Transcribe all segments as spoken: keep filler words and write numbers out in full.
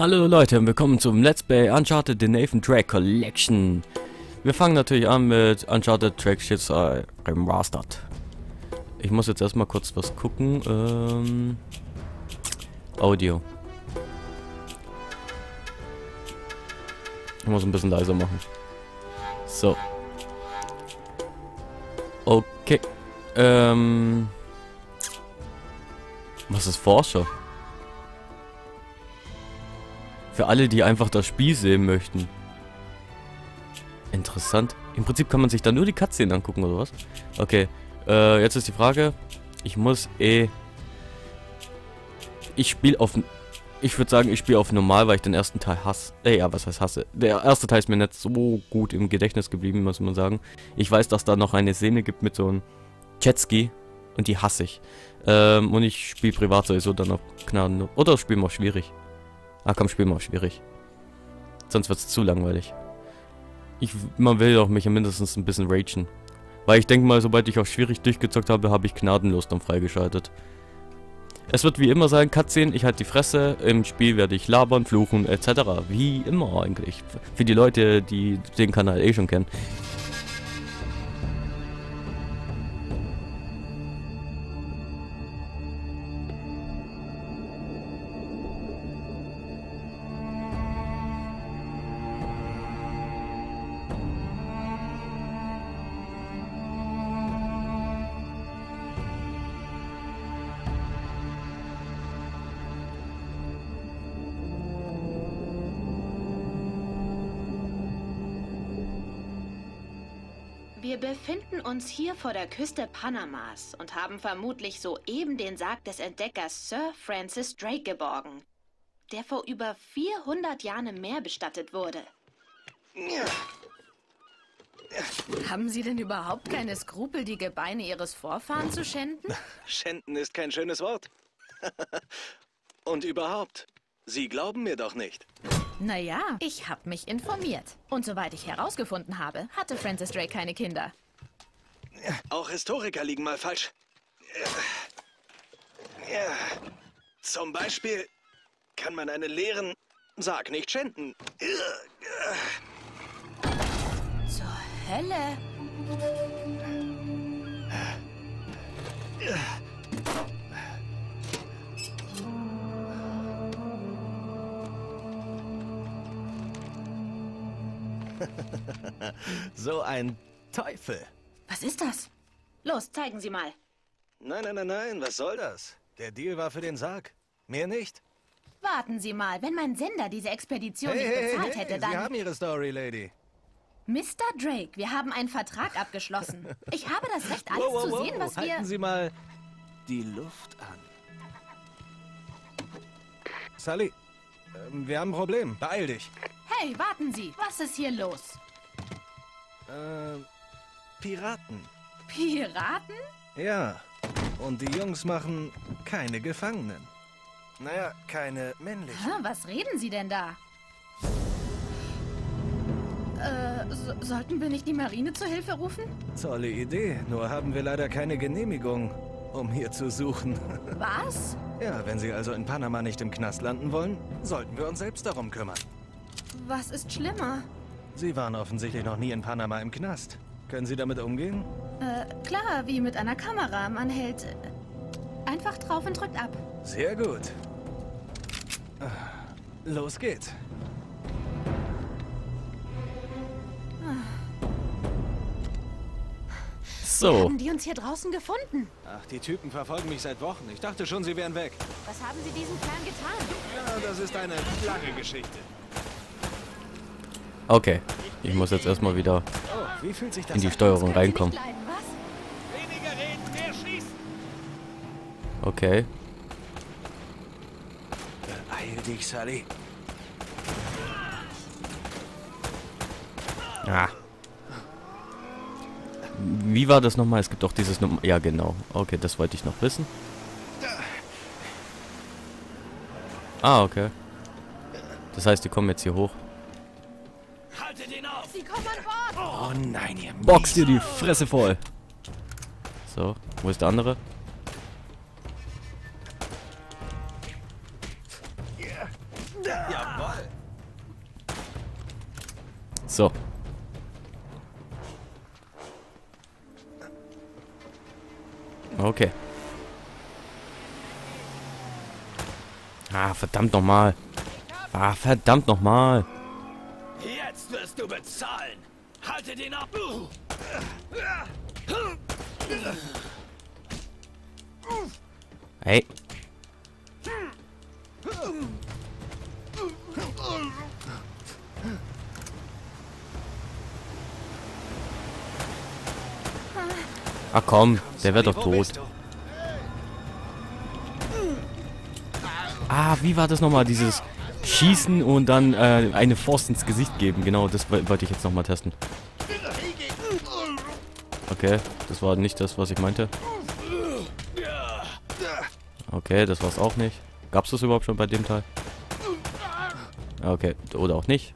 Hallo Leute und willkommen zum Let's Play Uncharted The Nathan Drake Collection. Wir fangen natürlich an mit Uncharted Drake Shitstorm Remastered. Ich muss jetzt erstmal kurz was gucken. Ähm, Audio. Ich muss ein bisschen leiser machen. So. Okay. Ähm. Was ist Forscher? Für alle, die einfach das Spiel sehen möchten. Interessant. Im Prinzip kann man sich da nur die Cutscene angucken, oder was? Okay. Äh, jetzt ist die Frage. Ich muss eh... Ich spiele auf... Ich würde sagen, ich spiele auf normal, weil ich den ersten Teil hasse. Äh, ja, was heißt hasse? Der erste Teil ist mir nicht so gut im Gedächtnis geblieben, muss man sagen. Ich weiß, dass da noch eine Szene gibt mit so einem Jetski. Und die hasse ich. Ähm, und ich spiele privat sowieso dann auf Gnaden. Oder spielen wir auch schwierig. Ah komm, spielen wir auch schwierig. Sonst wird es zu langweilig. Ich, man will doch mich ja mindestens ein bisschen ragen. Weil ich denke mal, sobald ich auf schwierig durchgezockt habe, habe ich gnadenlos dann freigeschaltet. Es wird wie immer sein, Cutscene, ich halte die Fresse, im Spiel werde ich labern, fluchen, et cetera. Wie immer eigentlich. Für die Leute, die den Kanal eh schon kennen. Wir befinden uns hier vor der Küste Panamas und haben vermutlich soeben den Sarg des Entdeckers Sir Francis Drake geborgen, der vor über vierhundert Jahren im Meer bestattet wurde. Haben Sie denn überhaupt keine Skrupel, die Gebeine Ihres Vorfahren zu schänden? Schänden ist kein schönes Wort. Und überhaupt, Sie glauben mir doch nicht. Naja, ich habe mich informiert. Und soweit ich herausgefunden habe, hatte Francis Drake keine Kinder. Auch Historiker liegen mal falsch. Ja. Zum Beispiel kann man einen leeren Sarg nicht schänden. Zur Hölle? So ein Teufel. Was ist das? Los, zeigen Sie mal. Nein, nein, nein, nein, was soll das? Der Deal war für den Sarg. Mehr nicht. Warten Sie mal, wenn mein Sender diese Expedition Hey, nicht hey, bezahlt hey, hätte, Sie dann... haben Ihre Story, Lady. Mister Drake, wir haben einen Vertrag abgeschlossen. Ich habe das Recht, alles Wow, wow, zu wow. sehen, was wir... Halten Sie mal die Luft an. Sully, ähm, wir haben ein Problem. Beeil dich. Hey, warten Sie, was ist hier los? Äh, Piraten. Piraten? Ja, und die Jungs machen keine Gefangenen. Naja, keine männlichen. Hä, was reden Sie denn da? Äh, so, sollten wir nicht die Marine zur Hilfe rufen? Tolle Idee, nur haben wir leider keine Genehmigung, um hier zu suchen. Was? Ja, wenn Sie also in Panama nicht im Knast landen wollen, sollten wir uns selbst darum kümmern. Was ist schlimmer? Sie waren offensichtlich noch nie in Panama im Knast. Können Sie damit umgehen? Äh, klar, wie mit einer Kamera. Man hält äh, einfach drauf und drückt ab. Sehr gut. Los geht's. So. Haben die uns hier draußen gefunden? Ach, die Typen verfolgen mich seit Wochen. Ich dachte schon, sie wären weg. Was haben sie diesem Plan getan? Ja, das ist eine lange Geschichte. Okay. Ich muss jetzt erstmal wieder Oh, wie fühlt sich das in die an? Steuerung Können Sie reinkommen. nicht leiden, was? Weniger reden, mehr schießen. Okay. Beeil dich, Sully. Ah. Wie war das nochmal? Es gibt auch dieses Nummer. Ja, genau. Okay, das wollte ich noch wissen. Ah, okay. Das heißt, die kommen jetzt hier hoch. Haltet ihn auf! Sie kommen an Bord! Oh nein, ihr Box dir die Fresse voll. So, wo ist der andere? Jawohl. So. Okay. Ah, verdammt nochmal. Ah, verdammt nochmal. Jetzt wirst du bezahlen. Halte den ab. Hey. Ach komm, der wäre doch tot. Ah, wie war das nochmal? Dieses Schießen und dann äh, eine Faust ins Gesicht geben. Genau, das wollte ich jetzt nochmal testen. Okay, das war nicht das, was ich meinte. Okay, das war's auch nicht. Gab's das überhaupt schon bei dem Teil? Okay, oder auch nicht.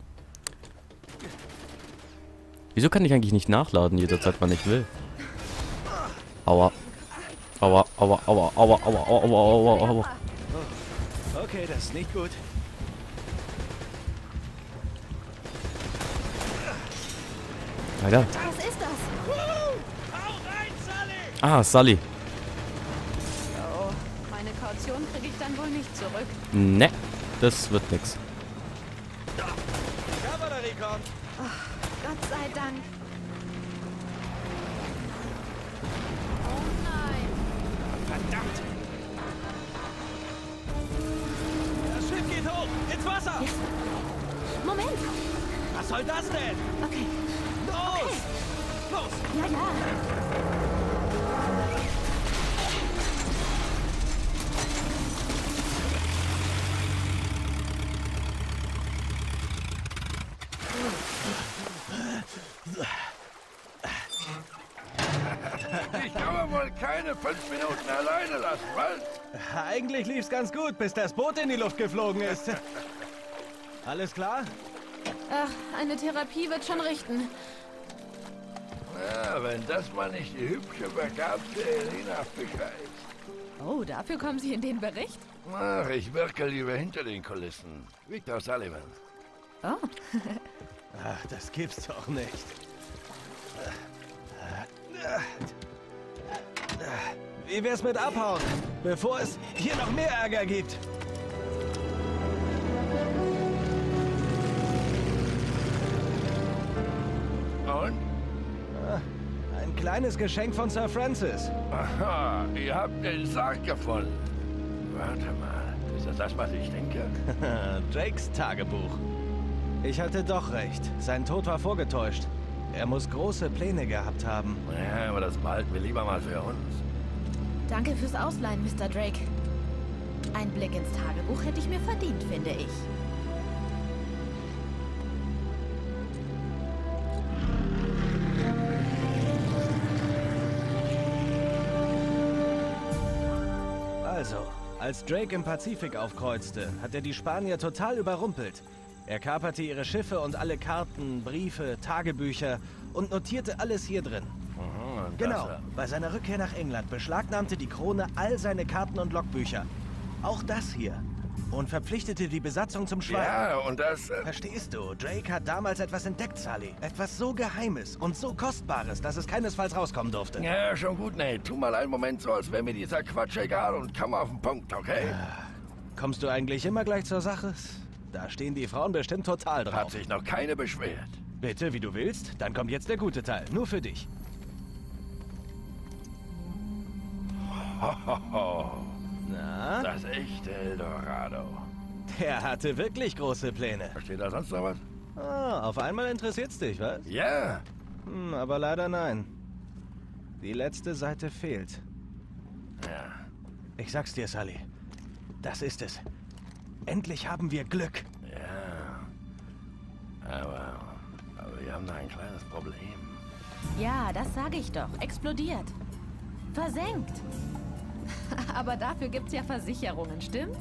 Wieso kann ich eigentlich nicht nachladen jederzeit, wann ich will? Aua. Aua, aua, aua, aua, aua, aua, aua, aua, aua. Okay, das ist nicht gut. Alter. Was ist das? Ah, Sully. Oh, meine Kaution kriege ich dann wohl nicht zurück. Ne, das wird nix. Kavallerie kommt. Gott sei Dank. Oh nein. Verdammt. Das Schiff geht hoch. Ins Wasser. Moment. Was soll das denn? Okay. Los. Los. Ja, ja. Ich kann man wohl keine fünf Minuten alleine lassen, was? Eigentlich lief's ganz gut, bis das Boot in die Luft geflogen ist. Alles klar? Ach, eine Therapie wird schon richten. Ja, wenn das mal nicht die hübsche, begabte Elena Fischer ist. Oh, dafür kommen Sie in den Bericht? Ach, ich wirke lieber hinter den Kulissen. Victor Sullivan. Oh. Ach, das gibt's doch nicht. Wie wär's mit abhauen, bevor es hier noch mehr Ärger gibt? Und? Ein kleines Geschenk von Sir Francis. Aha, ihr habt den Sarg gefunden. Warte mal, ist das das, was ich denke? Drakes Tagebuch. Ich hatte doch recht. Sein Tod war vorgetäuscht. Er muss große Pläne gehabt haben. Ja, aber das behalten wir lieber mal für uns. Danke fürs Ausleihen, Mister Drake. Ein Blick ins Tagebuch hätte ich mir verdient, finde ich. Also, als Drake im Pazifik aufkreuzte, hat er die Spanier total überrumpelt. Er kaperte ihre Schiffe und alle Karten, Briefe, Tagebücher und notierte alles hier drin. Mhm, und Genau, das, bei seiner Rückkehr nach England beschlagnahmte die Krone all seine Karten und Logbücher. Auch das hier. Und verpflichtete die Besatzung zum Schweigen. ja, und das... Äh, Verstehst du, Drake hat damals etwas entdeckt, Sully. Etwas so Geheimes und so Kostbares, dass es keinesfalls rauskommen durfte. ja, schon gut, Nate. Tu mal einen Moment so, als wäre mir dieser Quatsch egal und komm auf den Punkt, okay? Kommst du eigentlich immer gleich zur Sache? Da stehen die Frauen bestimmt total drauf. Hat sich noch keine beschwert. Bitte, wie du willst. Dann kommt jetzt der gute Teil. Nur für dich. Hohoho, Na? das echte Eldorado. Der hatte wirklich große Pläne. Versteht da sonst noch was? Ah, auf einmal interessiert's dich, was? Ja. Hm, aber leider nein. Die letzte Seite fehlt. Ja. Ich sag's dir, Sully. Das ist es. Endlich haben wir Glück. Ja. Aber, aber wir haben da ein kleines Problem. Ja, das sage ich doch. Explodiert. Versenkt. Aber dafür gibt's ja Versicherungen, stimmt's?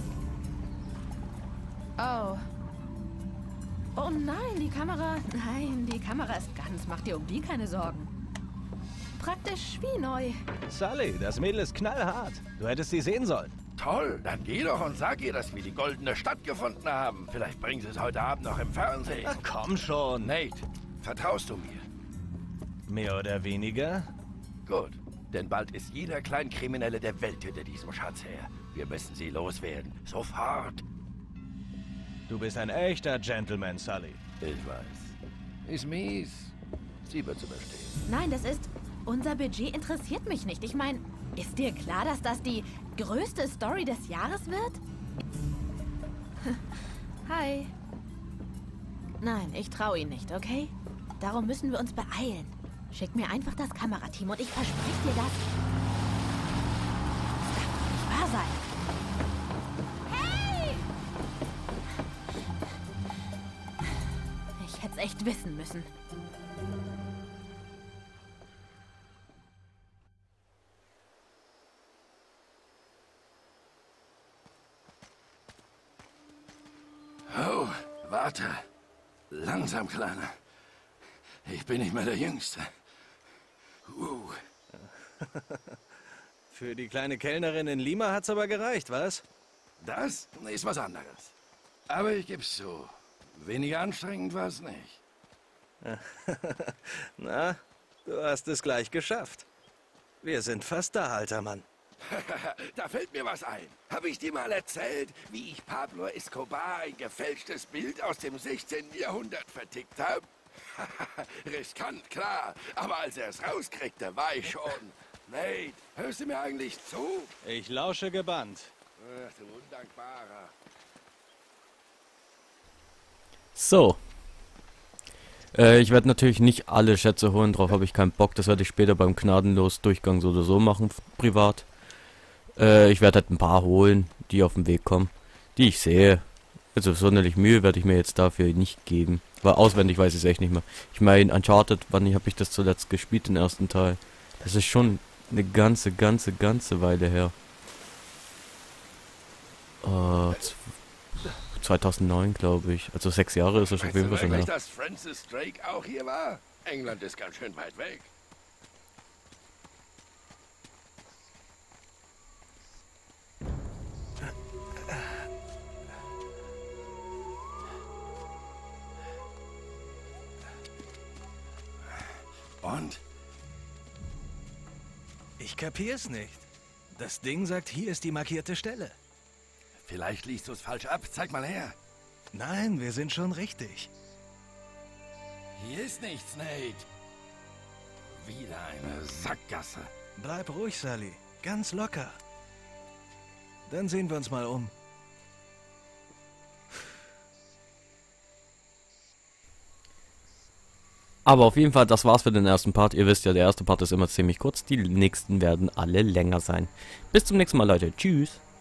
Oh. Oh nein, die Kamera... Nein, die Kamera ist ganz. Mach dir um die keine Sorgen. Praktisch wie neu. Sully, das Mädel ist knallhart. Du hättest sie sehen sollen. Toll, dann geh doch und sag ihr, dass wir die goldene Stadt gefunden haben. Vielleicht bringen sie es heute Abend noch im Fernsehen. Ach, komm schon. Nate, vertraust du mir? Mehr oder weniger? Gut, denn bald ist jeder Kleinkriminelle der Welt hinter diesem Schatz her. Wir müssen sie loswerden. Sofort. Du bist ein echter Gentleman, Sully. Ich weiß. Ist mies. Sie wird zu überstehen. Nein, das ist... Unser Budget interessiert mich nicht. Ich meine, ist dir klar, dass das die größte Story des Jahres wird? Hi. Nein, ich traue ihn nicht, okay? Darum müssen wir uns beeilen. Schick mir einfach das Kamerateam und ich verspreche dir das. Das darf doch nicht wahr sein. Hey! Ich hätte es echt wissen müssen. Oh, warte. Langsam, Kleiner. Ich bin nicht mehr der Jüngste. Uh. Für die kleine Kellnerin in Lima hat's aber gereicht, was? Das ist was anderes. Aber ich geb's zu. Weniger anstrengend war's nicht. Na, du hast es gleich geschafft. Wir sind fast da, alter Mann. Da fällt mir was ein. Habe ich dir mal erzählt, wie ich Pablo Escobar ein gefälschtes Bild aus dem sechzehnten Jahrhundert vertickt habe? Riskant, klar. Aber als er es rauskriegte, war ich schon... Nate, hörst du mir eigentlich zu? Ich lausche gebannt. Ach, du Undankbarer. So. Äh, ich werde natürlich nicht alle Schätze holen, drauf habe ich keinen Bock. Das werde ich später beim gnadenlos Durchgang so oder so machen, privat. Äh, ich werde halt ein paar holen, die auf den Weg kommen, die ich sehe. Also sonderlich Mühe werde ich mir jetzt dafür nicht geben. Weil auswendig weiß ich es echt nicht mehr. Ich meine, Uncharted, wann habe ich das zuletzt gespielt, den ersten Teil? Das ist schon eine ganze, ganze, ganze Weile her. Äh, zweitausendneun, glaube ich. Also sechs Jahre ist das auf jeden Fall schon her. Weißt du, dass Francis Drake auch hier war? England ist ganz schön weit weg. Und? Ich kapier's nicht. Das Ding sagt, hier ist die markierte Stelle. Vielleicht liest du es falsch ab. Zeig mal her. Nein, wir sind schon richtig. Hier ist nichts, Nate. Wieder eine Sackgasse. Bleib ruhig, Sully. Ganz locker. Dann sehen wir uns mal um. Aber auf jeden Fall, das war's für den ersten Part. Ihr wisst ja, der erste Part ist immer ziemlich kurz. Die nächsten werden alle länger sein. Bis zum nächsten Mal, Leute. Tschüss.